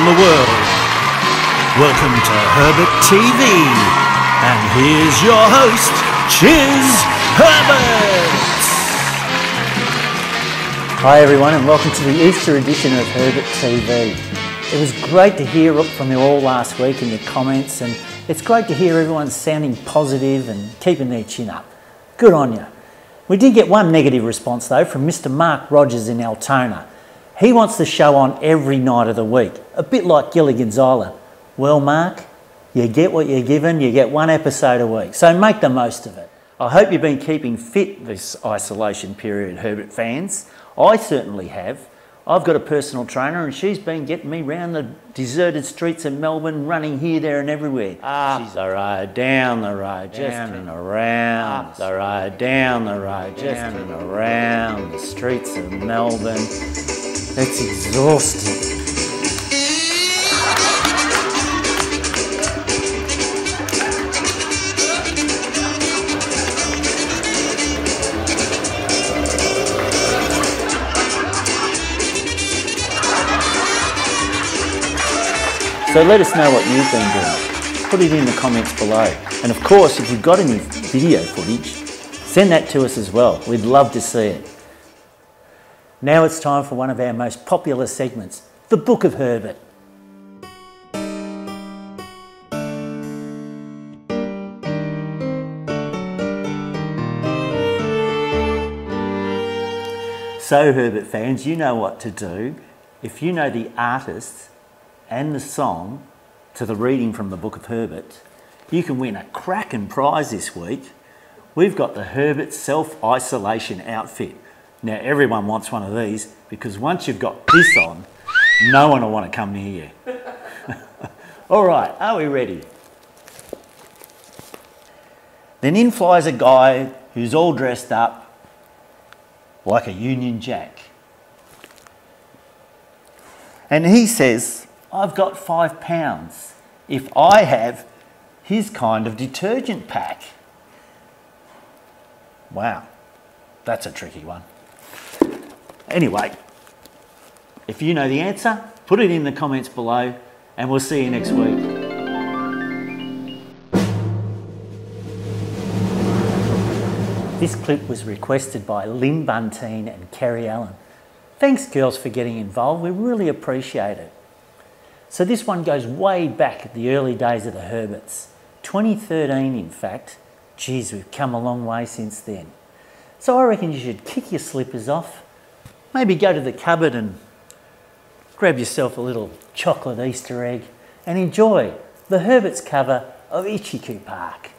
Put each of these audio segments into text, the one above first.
the world. Welcome to Herbert TV, and here's your host, Herberts. Hi everyone, and welcome to the Easter edition of Herbert TV. It was great to hear from you all last week in your comments, and it's great to hear everyone sounding positive and keeping their chin up. Good on you. We did get one negative response though from Mr. Mark Rogers in Altona. He wants the show on every night of the week, a bit like Gilligan's Island. Well, Mark, you get what you're given, you get one episode a week, so make the most of it. I hope you've been keeping fit this isolation period, Herbert fans. I certainly have. I've got a personal trainer and she's been getting me round the deserted streets of Melbourne, running here, there and everywhere. Up the road, down the road, just and around. Up the road, down the road, just and around the streets of Melbourne. It's exhausting. So let us know what you've been doing. Put it in the comments below. And of course, if you've got any video footage, send that to us as well. We'd love to see it. Now it's time for one of our most popular segments, the Book of Herbert. So Herbert fans, you know what to do. If you know the artist and the song to the reading from the Book of Herbert, you can win a cracking prize this week. We've got the Herbert self-isolation outfit. Now everyone wants one of these because once you've got this on, no one will want to come near you. All right, are we ready? Then in flies a guy who's all dressed up like a Union Jack. And he says, I've got £5 if I have his kind of detergent pack. Wow, that's a tricky one. Anyway, if you know the answer, put it in the comments below and we'll see you next week. This clip was requested by Lynn Bunteen and Kerry Allen. Thanks girls for getting involved, we really appreciate it. So this one goes way back at the early days of the Herberts. 2013 in fact. Geez, we've come a long way since then. So I reckon you should kick your slippers off, maybe go to the cupboard and grab yourself a little chocolate Easter egg and enjoy the Herberts cover of Ichiku Park.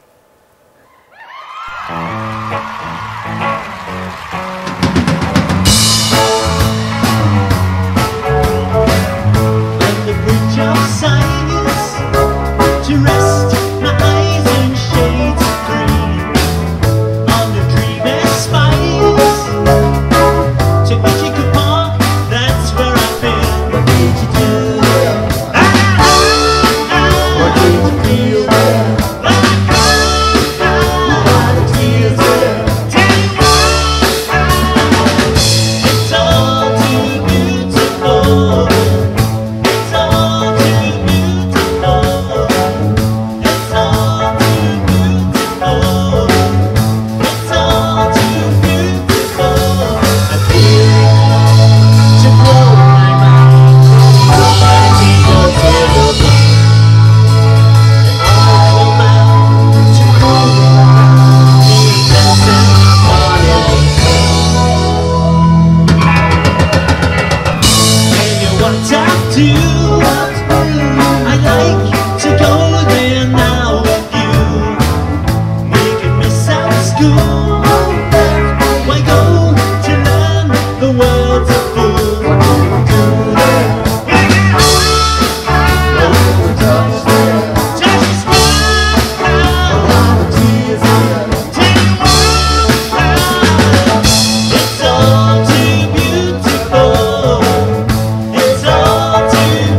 To rest my eyes in shades of green, on the dreamy spires, to Ichiku Park, that's where I've been. What did you do there? What did you feel there? What did you feel there? It's all too beautiful. It's all too beautiful. It's all too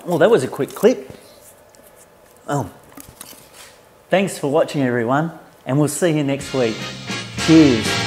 Well, that was a quick clip. Oh. Thanks for watching, everyone, and we'll see you next week. Cheers.